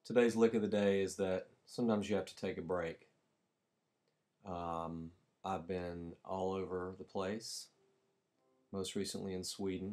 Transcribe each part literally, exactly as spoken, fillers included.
Today's lick of the day is that sometimes you have to take a break. Um, I've been all over the place, most recently in Sweden,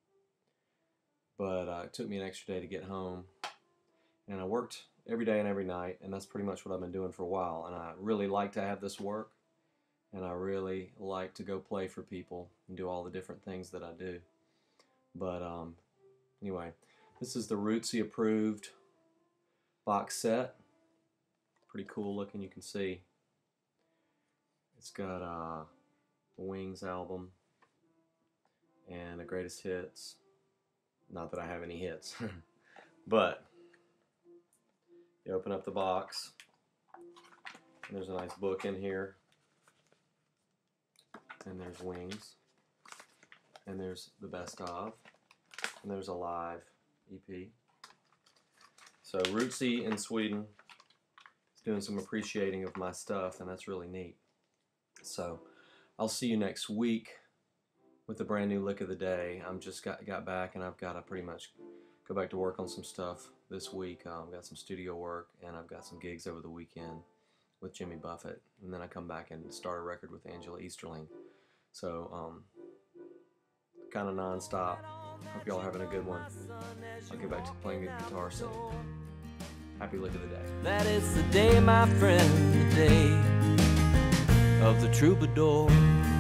but uh, it took me an extra day to get home, and I worked every day and every night, and that's pretty much what I've been doing for a while, and I really like to have this work, and I really like to go play for people and do all the different things that I do. But um, anyway, this is the Rootsy approved box set. Pretty cool looking, you can see. It's got uh, the Wings album and the greatest hits. Not that I have any hits, but you open up the box, and there's a nice book in here, and there's Wings, and there's the best of, and there's a live E P. So Rootsy in Sweden is doing some appreciating of my stuff, and that's really neat. So I'll see you next week with a brand new lick of the day. I'm just got, got back, and I've got to pretty much go back to work on some stuff this week. I've um, got some studio work, and I've got some gigs over the weekend with Jimmy Buffett, and then I come back and start a record with Angela Easterling. So um, kind of non-stop. Hope y'all are having a good one. I'll get back to playing the guitar soon. Happy lick of the day. That is the day, my friend, the day of the troubadour.